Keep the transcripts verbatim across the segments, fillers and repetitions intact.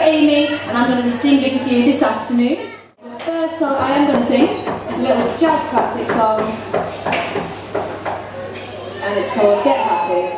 Aimee, and I'm going to be singing for you this afternoon. The first song I am going to sing is a little jazz classic song, and it's called Get Happy.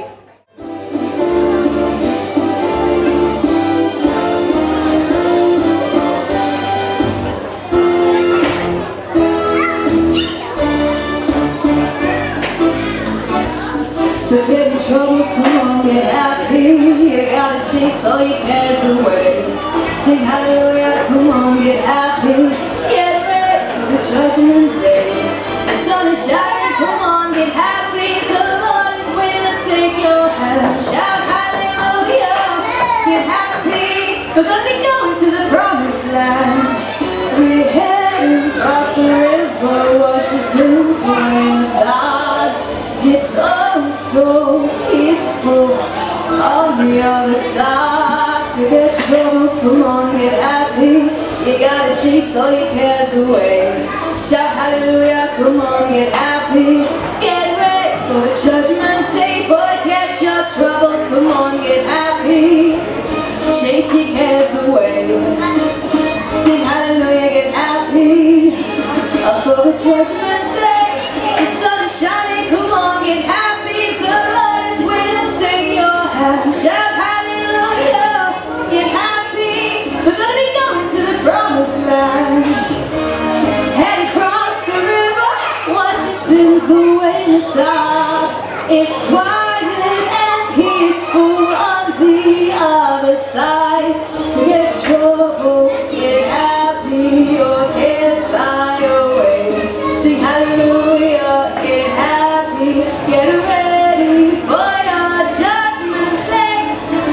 Forget your troubles, come on, get happy. You gotta chase all your cares away. Sing hallelujah, come on, get happy. Get ready for the judgment day. The sun is shining, come on, get happy. The Lord is waiting to take your hand. Shout hallelujah, get happy. We're gonna be going to the promised land. We're heading across the river, wash your sins away inside. It's oh so peaceful on the other side. Forget your troubles, come on, get happy. You gotta chase all your cares away. Shout hallelujah, come on, get happy. Get ready for the judgment day. Forget your troubles, come on, get happy. Chase your cares away. Sing hallelujah, get happy. Up for the judgment day. The sun is shining, come on, get happy. The Lord is waiting to take your hand. Shout hallelujah, get happy. We're gonna be going to the promised land. Head across the river, wash your sins away in the top. It's quiet and peaceful on the other side. Forget your troubles, get happy. Your cares fly away. Sing hallelujah, get happy. Get ready for your judgment day.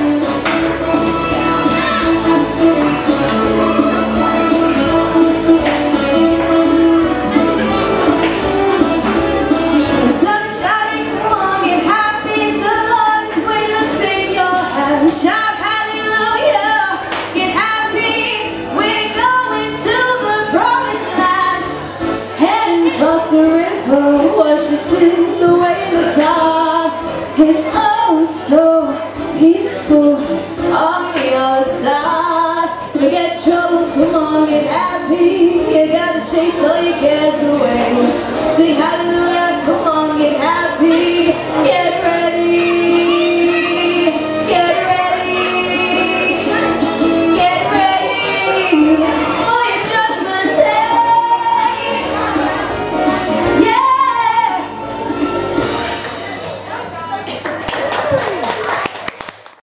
The sun is shining, come on, get happy. The Lord is waiting to take your hand. Shout hallelujah, get happy. We're going to the promised land. Heading across the river, wash your sins away in the tide. It's oh so peaceful on the other side. Forget your troubles, come on, get happy. You gotta chase all your cares away. Sing hallelujah.